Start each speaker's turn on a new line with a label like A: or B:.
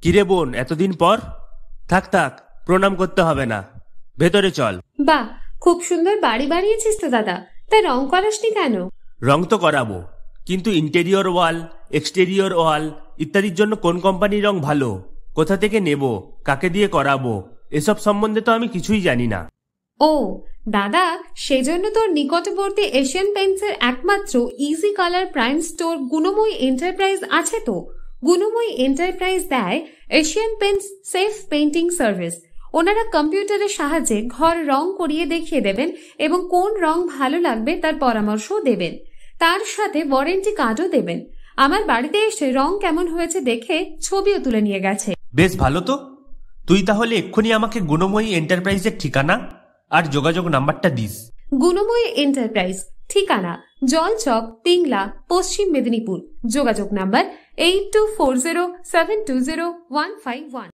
A: কিরে বোন, এতদিন পর? থাক থাক, প্রণাম করতে হবে না, ভেতরে চল।
B: বাহ, খুব সুন্দর বাড়ি বানিয়েছিস তো দাদা, তাই রং করাসনি কেন?
A: রং তো করাবো, কিন্তু ইন্টেরিয়র ওয়াল, এক্সটেরিয়র ওয়াল ইত্যাদির জন্য কোন কোম্পানির রং ভালো, কোথা থেকে নেব, কাকে দিয়ে করাবো, এসব সম্বন্ধে তো আমি কিছুই জানি না।
B: ও দাদা, সেজন্য তোর নিকটবর্তী এশিয়ান পেইন্টসের একমাত্র easy colour prime store Gunamoyee Enterprise আছে তো। গুণময়ী এন্টারপ্রাইজ দেয় Asian Paints safe painting service. ওনারা কম্পিউটারের সাহায্যে ঘর রং করিয়ে দেখিয়ে দেবেন এবং কোন রং ভালো লাগবে তার পরামর্শও দেবেন। তার সাথে ওয়ারেন্টি কার্ডও দেবেন। আমার বাড়িতে এসে রং কেমন হয়েছে দেখে ছবিও তুলে নিয়ে গেছে।
A: বেশ ভালো তো। তুই তাহলে এক্ষুনি আমাকে গুণময়ী এন্টারপ্রাইজের ঠিকানা আর যোগাযোগ নাম্বারটা দিস।
B: গুণময়ী এন্টারপ্রাইজ, ঠিকানা জলচক, পিংলা, পশ্চিম মেদিনীপুর। যোগাযোগ নাম্বার 8240720151।